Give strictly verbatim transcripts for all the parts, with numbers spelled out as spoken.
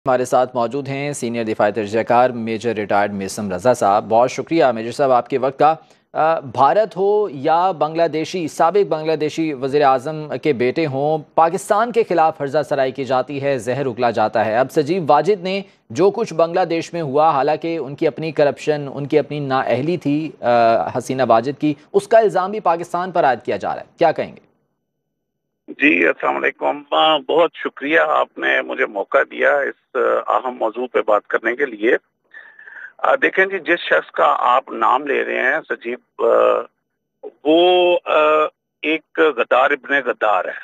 ہمارے ساتھ موجود ہیں سینئر دفاعی تجزیہ کار میجر ریٹائرڈ میسم رضا صاحب. بہت شکریہ میجر صاحب آپ کے وقت کا. بھارت ہو یا بنگلہ دیشی سابق بنگلہ دیشی وزیر اعظم کے بیٹے ہوں، پاکستان کے خلاف ہرزہ سرائی کی جاتی ہے، زہر اگلا جاتا ہے. اب سجیو واجد نے جو کچھ بنگلہ دیش میں ہوا، حالانکہ ان کی اپنی کرپشن، ان کی اپنی نااہلی تھی حسینہ واجد کی، اس کا الزام بھی پاکستان پر عائد کیا جا رہا ہے، کیا کہیں گے؟ جی السلام علیکم. بہت شکریہ آپ نے مجھے موقع دیا اس اہم موضوع پہ بات کرنے کے لیے. دیکھیں جی، جس شخص کا آپ نام لے رہے ہیں سجیو، وہ ایک غدار ابن غدار ہے،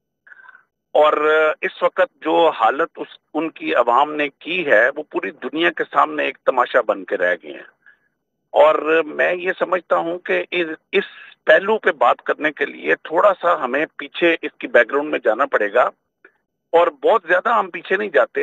اور اس وقت جو حالت اس ان کی عوام نے کی ہے وہ پوری دنیا کے سامنے ایک تماشا بن کے رہ گئے ہیں. اور میں یہ سمجھتا ہوں کہ اس پہلو پہ بات کرنے کے لیے تھوڑا سا ہمیں پیچھے اس کی بیک گراؤنڈ میں جانا پڑے گا، اور بہت زیادہ ہم پیچھے نہیں جاتے.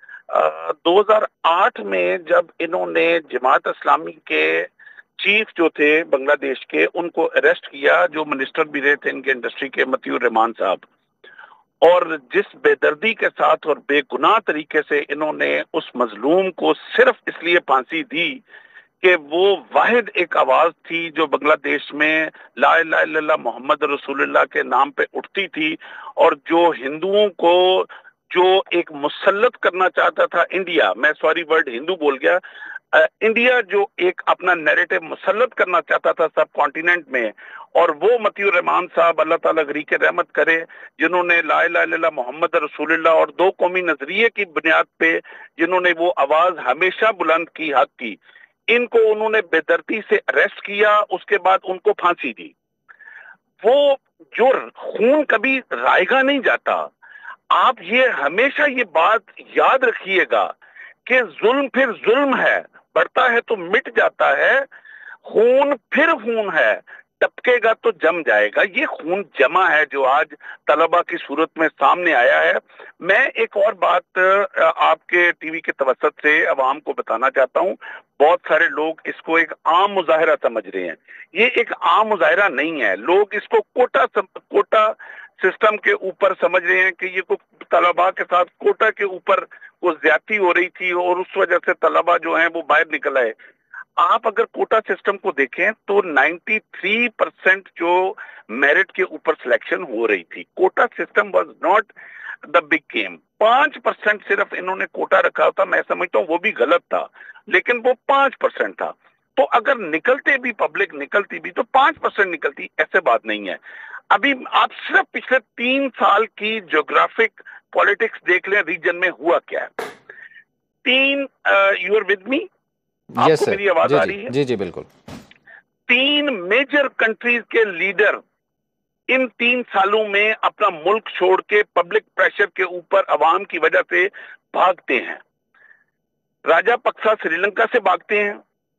دو ہزار آٹھ میں جب انہوں نے جماعت اسلامی کے چیف جو تھے بنگلہ دیش کے، ان کو اریسٹ کیا، جو منسٹر بھی رہے تھے ان کے انڈسٹری کے، متیور رحمان صاحب، اور جس بے دردی کے ساتھ اور بے گناہ طریقے سے انہوں نے اس مظلوم کو صرف اس لیے پھانسی دی کہ وہ واحد ایک آواز تھی جو بنگلہ دیش میں لا الہ الا اللہ محمد رسول اللہ کے نام پہ اٹھتی تھی، اور جو ہندوؤں کو جو ایک مسلط کرنا چاہتا تھا انڈیا، میں سوری ورڈ ہندو بول گیا، انڈیا جو ایک اپنا نیریٹو مسلط کرنا چاہتا تھا سب کانٹیننٹ میں، اور وہ متیور رحمان صاحب اللہ تعالیٰ غریق رحمت کرے، جنہوں نے لا الہ الا اللہ محمد رسول اللہ اور دو قومی نظریے کی بنیاد پہ جنہوں نے وہ آواز ہمیشہ بلند کی، حق کی، ان کو انہوں نے بے دردی سے اریسٹ کیا، اس کے بعد ان کو پھانسی دی. وہ جو خون کبھی رائے گا نہیں جاتا. آپ یہ ہمیشہ یہ بات یاد رکھیے گا کہ ظلم پھر ظلم ہے، بڑھتا ہے تو مٹ جاتا ہے، خون پھر خون ہے، ٹپکے گا تو جم جائے گا. یہ خون جمع ہے جو آج طلبہ کی صورت میں سامنے آیا ہے. میں ایک اور بات آپ کے ٹی وی کے توسط سے عوام کو بتانا چاہتا ہوں. بہت سارے لوگ اس کو ایک عام مظاہرہ سمجھ رہے ہیں. یہ ایک عام مظاہرہ نہیں ہے. لوگ اس کو کوٹا کوٹا سسٹم کے اوپر سمجھ رہے ہیں کہ یہ کوئی طلباء کے ساتھ کوٹا کے اوپر وہ زیادتی ہو رہی تھی اور اس وجہ سے طلباء جو ہیں وہ باہر نکل آئے. آپ اگر کوٹا سسٹم کو دیکھیں تو نائنٹی تھری پرسنٹ جو میرٹ کے اوپر سلیکشن ہو رہی تھی. Quota system was not the big game. پانچ پرسنٹ صرف انہوں نے کوٹا رکھا تھا. میں سمجھتا ہوں وہ بھی غلط تھا، لیکن وہ پانچ پرسنٹ تھا. تو اگر نکلتے بھی پبلک نکلتی بھی تو پانچ پرسنٹ نکلتی، ایسے بات نہیں ہے. ابھی آپ صرف پچھلے تین سال کی جغرافک پالیٹکس دیکھ لیں، ریجن میں ہوا کیا ہے. تین یو آر ود می؟ آپ یس کو سر. میری آواز جی آ جی رہی ہے؟ جی جی بالکل. تین میجر کنٹریز کے لیڈر ان تین سالوں میں اپنا ملک چھوڑ کے پبلک پریشر کے اوپر عوام کی وجہ سے بھاگتے ہیں. راجہ پکسا سری لنکا سے بھاگتے ہیں،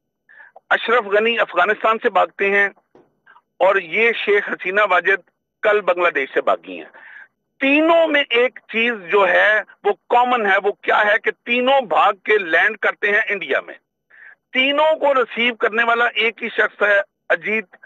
اشرف غنی افغانستان سے بھاگتے ہیں، اور یہ شیخ حسینہ واجد کل بنگلہ دیش سے بھاگی ہیں. تینوں میں ایک چیز جو ہے وہ کامن ہے. وہ کیا ہے کہ تینوں بھاگ کے لینڈ کرتے ہیں انڈیا میں. تینوں کو ریسیو کرنے والا ایک ہی شخص ہے، اجیت.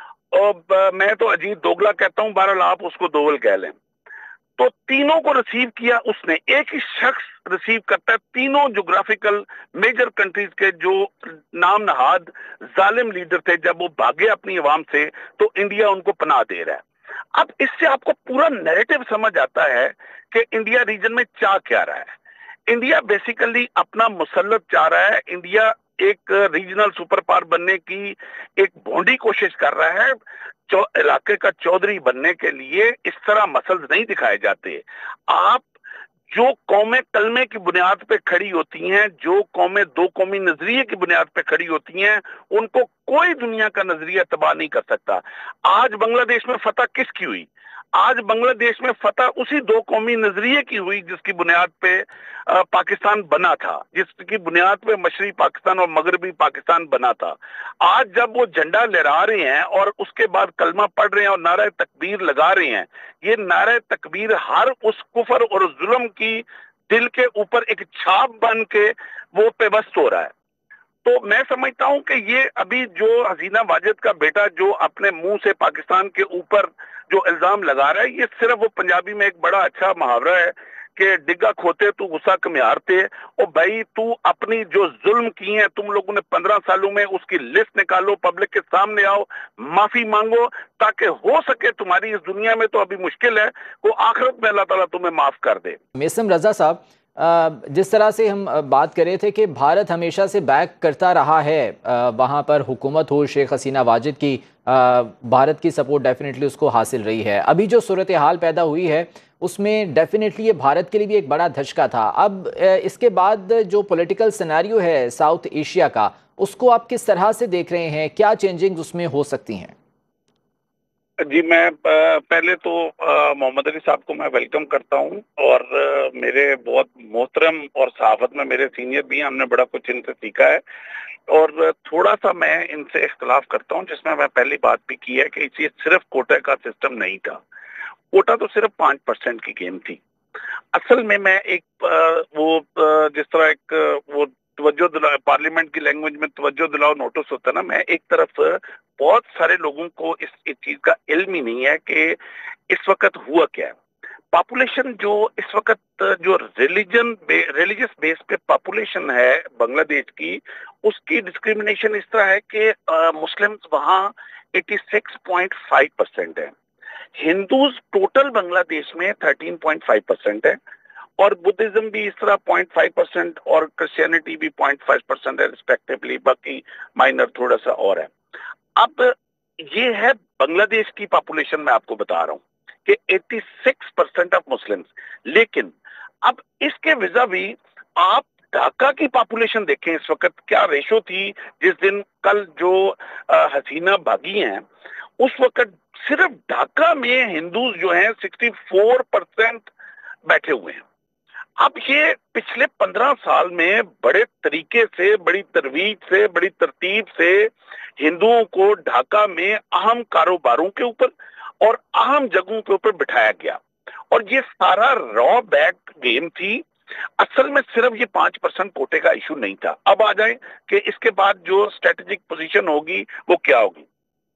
اور میں تو اجیت دوگلا کہتا ہوں، بہرحال آپ اس کو دوگل کہہ لیں. تو تینوں کو ریسیو کیا اس نے. ایک ہی شخص ریسیو کرتا ہے تینوں جغرافیکل میجر کنٹریز کے جو نام نہاد ظالم لیڈر تھے. جب وہ بھاگے اپنی عوام سے تو انڈیا ان کو پناہ دے رہا ہے. اب اس سے آپ کو پورا نیریٹو سمجھ آتا ہے کہ انڈیا ریجن میں چاہ کیا رہا ہے. انڈیا بیسیکلی اپنا مسلط چاہ رہا ہے. انڈیا ایک ریجنل سپر پاور بننے کی ایک بھونڈی کوشش کر رہا ہے. علاقے کا چودھری بننے کے لیے اس طرح مسلز نہیں دکھائے جاتے. آپ جو قومیں کلمے کی بنیاد پہ کھڑی ہوتی ہیں، جو قومیں دو قومی نظریے کی بنیاد پہ کھڑی ہوتی ہیں، ان کو کوئی دنیا کا نظریہ تباہ نہیں کر سکتا. آج بنگلہ دیش میں فتح کس کی ہوئی؟ آج بنگلہ دیش میں فتح اسی دو قومی نظریے کی ہوئی جس کی بنیاد پہ پاکستان بنا تھا، جس کی بنیاد پہ مشرقی پاکستان اور مغربی پاکستان بنا تھا. آج جب وہ جھنڈا لہرا رہے ہیں اور اس کے بعد کلمہ پڑھ رہے ہیں اور نعرہ تکبیر لگا رہے ہیں، یہ نعرہ تکبیر ہر اس کفر اور ظلم کی دل کے اوپر ایک چھاپ بن کے وہ پیوست ہو رہا ہے. تو میں سمجھتا ہوں کہ یہ ابھی جو حسینہ واجد کا بیٹا جو اپنے منہ سے پاکستان کے اوپر جو الزام لگا رہا ہے، یہ صرف وہ پنجابی میں ایک بڑا اچھا محاورہ ہے کہ ڈگا کھوتے تو غصہ کمیارتے. اور بھائی تو اپنی جو ظلم کی ہیں تم لوگوں نے پندرہ سالوں میں, اس کی لسٹ نکالو, پبلک کے سامنے آؤ, معافی مانگو, تاکہ ہو سکے تمہاری اس دنیا میں تو ابھی مشکل ہے, وہ آخرت میں اللہ تعالیٰ تمہیں معاف کر دے. میثم رضا صاحب, جس طرح سے ہم بات کر رہے تھے کہ بھارت ہمیشہ سے بیک کرتا رہا ہے, وہاں پر حکومت ہو شیخ حسینہ واجد کی, بھارت کی سپورٹ ڈیفینیٹلی اس کو حاصل رہی ہے. ابھی جو صورتحال پیدا ہوئی ہے اس میں ڈیفینیٹلی یہ بھارت کے لیے بھی ایک بڑا دھچکا تھا. اب اس کے بعد جو پولیٹیکل سیناریو ہے ساؤتھ ایشیا کا, اس کو آپ کس طرح سے دیکھ رہے ہیں؟ کیا چینجنگ اس میں ہو سکتی ہیں؟ جی, میں پہلے تو محمد علی صاحب کو میں ویلکم کرتا ہوں, اور میرے بہت محترم اور صحافت میں میرے سینئر بھی ہیں, ہم نے بڑا کچھ ان سے سیکھا ہے. اور تھوڑا سا میں ان سے اختلاف کرتا ہوں, جس میں میں پہلی بات بھی کی ہے کہ یہ صرف کوٹے کا سسٹم نہیں تھا. کوٹا تو صرف پانچ پرسنٹ کی گیم تھی. اصل میں میں ایک وہ جس طرح ایک وہ توجہ دلاؤ, پارلیمنٹ کی لینگویج میں توجہ دلاؤ نوٹس ہوتا ہے نا, میں ایک طرف بہت سارے لوگوں کو اس اس چیز کا علم ہی نہیں ہے کہ اس وقت ہوا کیا ہے. پاپولیشن جو اس وقت جو ریلیجن ریلیجس بیس پہ پاپولیشن ہے بنگلہ دیش کی, اس کی ڈسکریمنیشن اس طرح ہے کہ مسلمز وہاں اٹھاسی پوائنٹ پانچ پرسنٹ ہیں, ہندوز ٹوٹل بنگلہ دیش میں تھرٹین پوائنٹ فائیو پرسنٹ ہے, اور بدھزم بھی اس طرح پوائنٹ فائیو پرسنٹ, اور کرسچینٹی بھی پوائنٹ فائیو پرسنٹ ہے ریسپیکٹیولی, باقی مائنر تھوڑا سا اور ہے. اب یہ ہے بنگلہ دیش کی پاپولیشن, میں آپ کو بتا رہا ہوں کہ اٹھاسی پرسنٹ آف مسلمز. لیکن اب اس کے وجہ بھی آپ ڈھاکہ کی پاپولیشن دیکھیں اس وقت کیا ریشو تھی. جس دن کل جو حسینہ بھاگی ہیں, اس وقت صرف ڈھاکہ میں ہندوز جو ہیں سکسٹی فور پرسنٹ بیٹھے ہوئے ہیں. اب یہ پچھلے پندرہ سال میں بڑے طریقے سے, بڑی ترویج سے, بڑی ترتیب سے ہندوؤں کو ڈھاکہ میں اہم کاروباروں کے اوپر اور اہم جگہوں کے اوپر بٹھایا گیا, اور یہ سارا را بیک گیم تھی. اصل میں صرف یہ پانچ پرسنٹ کوٹے کا ایشو نہیں تھا. اب آ جائیں کہ اس کے بعد جو اسٹریٹجک پوزیشن ہوگی وہ کیا ہوگی.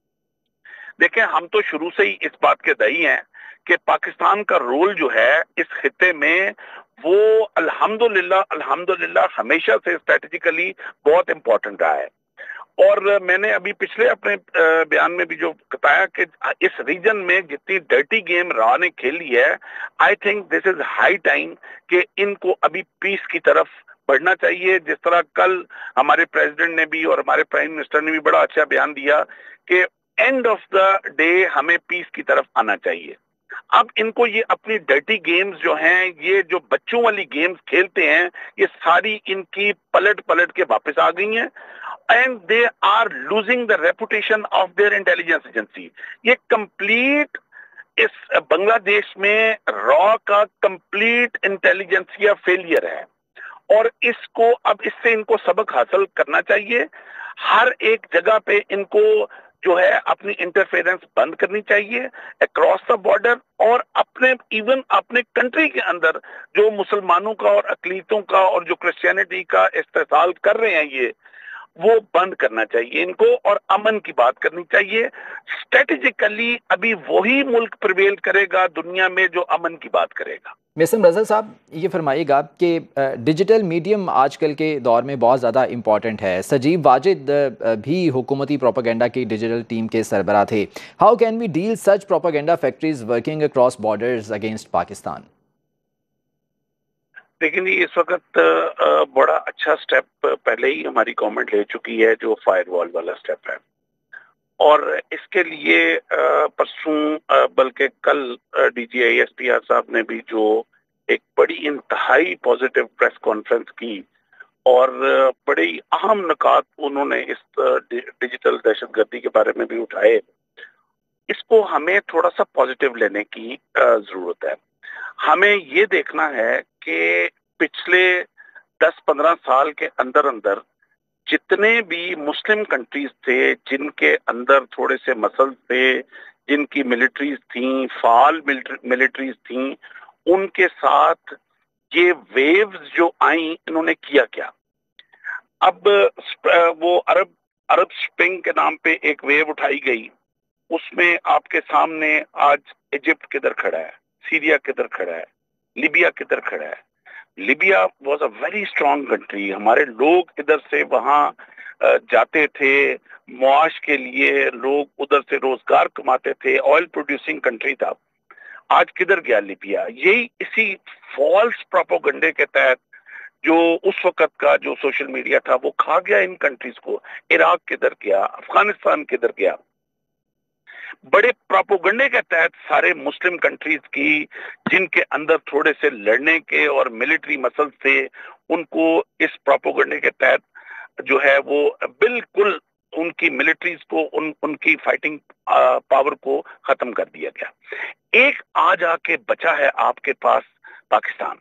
دیکھیں, ہم تو شروع سے ہی اس بات کے دائی ہیں کہ پاکستان کا رول جو ہے اس خطے میں وہ الحمدللہ الحمدللہ ہمیشہ سے اسٹریٹجیکلی بہت امپورٹنٹ رہا ہے. اور میں نے ابھی پچھلے اپنے بیان میں بھی جو بتایا کہ اس ریجن میں جتنی ڈرٹی گیم راہ نے کھیلی ہے, I think this is high time کہ ان کو ابھی پیس کی طرف بڑھنا چاہیے. جس طرح کل ہمارے پریزیڈنٹ نے بھی اور ہمارے پرائم منسٹر نے بھی بڑا اچھا بیان دیا کہ اینڈ آف دا ڈے ہمیں پیس کی طرف آنا چاہیے. اب ان کو یہ اپنی ڈرٹی گیمز جو ہیں, یہ جو بچوں والی گیمز کھیلتے ہیں, یہ ساری ان کی پلٹ پلٹ کے واپس آ گئی ہیں, and they are losing the reputation of their intelligence agency. یہ کمپلیٹ اس بنگلہ دیش میں را کا کمپلیٹ انٹیلیجنسیا فیلئر ہے, اور اس کو اب اس سے ان کو سبق حاصل کرنا چاہیے. ہر ایک جگہ پہ ان کو جو ہے اپنی انٹرفیرنس بند کرنی چاہیے اکراس دا بارڈر, اور اپنے ایون اپنے کنٹری کے اندر جو مسلمانوں کا اور اقلیتوں کا اور جو کرسچینٹی کا استحصال کر رہے ہیں یہ وہ بند کرنا چاہیے ان کو, اور امن کی بات کرنی چاہیے. اسٹریٹجیکلی ابھی وہی ملک پریویل کرے گا دنیا میں جو امن کی بات کرے گا. میثم رضا صاحب, یہ فرمائیے گا کہ ڈیجیٹل میڈیم آج کل کے دور میں بہت زیادہ امپورٹنٹ ہے. سجیو واجد بھی حکومتی پروپیگنڈا کی ڈیجیٹل ٹیم کے سربراہ تھے. How can we deal such propaganda factories working across borders against Pakistan? لیکن جی اس وقت بڑا اچھا سٹیپ پہلے ہی ہماری گورنمنٹ لے چکی ہے جو فائر وال والا سٹیپ ہے, اور اس کے لیے پرسوں بلکہ کل D G I S P R صاحب نے بھی جو ایک بڑی انتہائی پازیٹیو پریس کانفرنس کی, اور بڑی اہم نکات انہوں نے اس ڈیجیٹل دہشت گردی کے بارے میں بھی اٹھائے. اس کو ہمیں تھوڑا سا پازیٹیو لینے کی ضرورت ہے. ہمیں یہ دیکھنا ہے کہ پچھلے دس پندرہ سال کے اندر اندر جتنے بھی مسلم کنٹریز تھے جن کے اندر تھوڑے سے مسل تھے, جن کی ملٹریز تھیں, فعال ملٹریز تھیں, ان کے ساتھ یہ ویوز جو آئیں انہوں نے کیا کیا. اب وہ عرب عرب سپرنگ کے نام پہ ایک ویو اٹھائی گئی, اس میں آپ کے سامنے آج ایجپٹ کدھر کھڑا ہے, سیریا کدھر کھڑا ہے, لیبیا کدھر کھڑا ہے؟ Libya was a very strong country. ہمارے لوگ ادھر سے وہاں جاتے تھے معاش کے لیے, لوگ ادھر سے روزگار کماتے تھے, آئل پروڈیوسنگ کنٹری تھا. آج کدھر گیا لیبیا؟ یہی اسی فالس پروپوگنڈے کے تحت جو اس وقت کا جو سوشل میڈیا تھا وہ کھا گیا ان کنٹریز کو. عراق کدھر گیا؟ افغانستان کدھر گیا؟ بڑے پروپوگنڈے کے تحت سارے مسلم کنٹریز کی جن کے اندر تھوڑے سے لڑنے کے اور ملٹری مسل تھے, ان کو اس پروپوگنڈے کے تحت جو ہے وہ بالکل ان کی ملٹریز کو ان ان کی فائٹنگ پاور کو ختم کر دیا گیا. ایک آج آ کے بچا ہے آپ کے پاس پاکستان.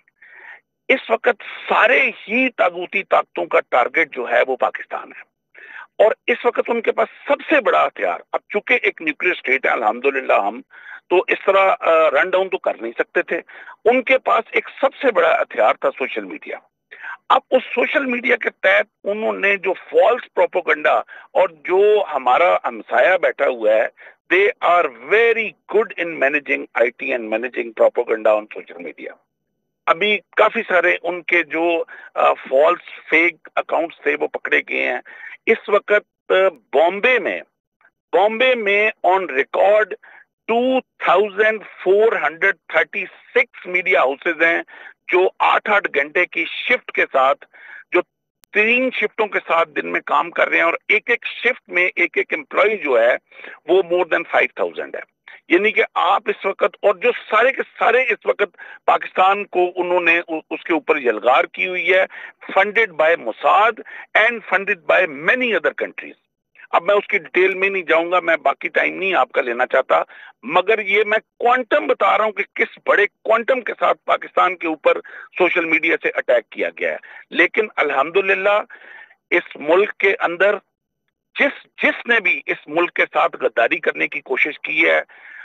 اس وقت سارے ہی طاغوتی طاقتوں کا ٹارگٹ جو ہے وہ پاکستان ہے, اور اس وقت ان کے پاس سب سے بڑا ہتھیار, اب چونکہ ایک نیوکلیر اسٹیٹ ہے الحمدللہ, ہم تو اس طرح رن ڈاؤن تو کر نہیں سکتے تھے. ان کے پاس ایک سب سے بڑا ہتھیار تھا سوشل میڈیا. اب اس سوشل میڈیا کے تحت انہوں نے جو فالس پروپوگنڈا, اور جو ہمارا ہمسایہ بیٹھا ہوا ہے, they are very good in managing I T and managing propaganda on social media. ابھی کافی سارے ان کے جو فالس فیک اکاؤنٹس تھے وہ پکڑے گئے ہیں. اس وقت بامبے میں بامبے میں on record two thousand four hundred thirty six media houses ہیں جو آٹھ آٹھ گھنٹے کی شفٹ کے ساتھ, جو تین شفٹوں کے ساتھ دن میں کام کر رہے ہیں, اور ایک ایک شفٹ میں ایک ایک امپلائی جو ہے وہ مور دین فائیو تھاؤزینڈ ہے. یعنی کہ آپ اس وقت, اور جو سارے کے سارے اس وقت پاکستان کو انہوں نے اس کے اوپر یلغار کی ہوئی ہے, funded by Mossad and funded by many other countries. اب میں اس کی ڈیٹیل میں نہیں جاؤں گا, میں باقی ٹائم نہیں آپ کا لینا چاہتا, مگر یہ میں کوانٹم بتا رہا ہوں کہ کس بڑے کوانٹم کے ساتھ پاکستان کے اوپر سوشل میڈیا سے اٹیک کیا گیا ہے. لیکن الحمدللہ اس ملک کے اندر جس جس نے بھی اس ملک کے ساتھ غداری کرنے کی کوشش کی ہے,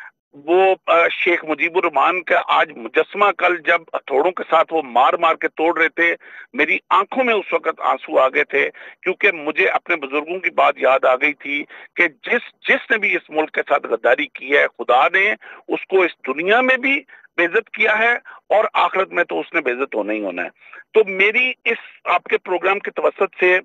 وہ شیخ مجیب الرحمان کا آج مجسمہ کل جب ہتھوڑوں کے ساتھ وہ مار مار کے توڑ رہے تھے, میری آنکھوں میں اس وقت آنسو آ گئے تھے, کیونکہ مجھے اپنے بزرگوں کی بات یاد آ گئی تھی کہ جس جس نے بھی اس ملک کے ساتھ غداری کی ہے, خدا نے اس کو اس دنیا میں بھی بے عزت کیا ہے, اور آخرت میں تو اس نے بے عزت ہونا ہی ہونا ہے. تو میری اس آپ کے پروگرام کے توسط سے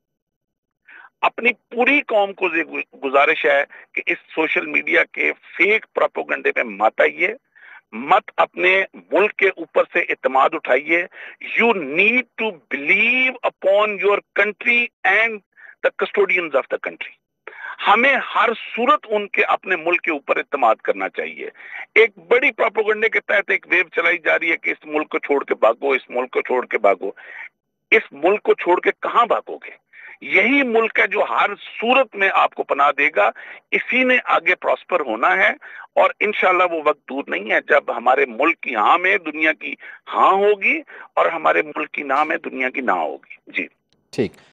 اپنی پوری قوم کو گزارش ہے کہ اس سوشل میڈیا کے فیک پروپوگنڈے میں مت آئیے, مت اپنے ملک کے اوپر سے اعتماد اٹھائیے. You need to believe upon your country and the custodians of the country. ہمیں ہر صورت ان کے اپنے ملک کے اوپر اعتماد کرنا چاہیے. ایک بڑی پروپوگنڈے کے تحت ایک ویو چلائی جا رہی ہے کہ اس ملک کو چھوڑ کے بھاگو, اس ملک کو چھوڑ کے بھاگو. اس ملک کو چھوڑ کے کہاں بھاگو گے؟ یہی ملک ہے جو ہر صورت میں آپ کو پناہ دے گا. اسی نے آگے پراسپر ہونا ہے, اور انشاءاللہ وہ وقت دور نہیں ہے جب ہمارے ملک کی ہاں میں دنیا کی ہاں ہوگی, اور ہمارے ملک کی نہ میں دنیا کی نہ ہوگی. جی ٹھیک.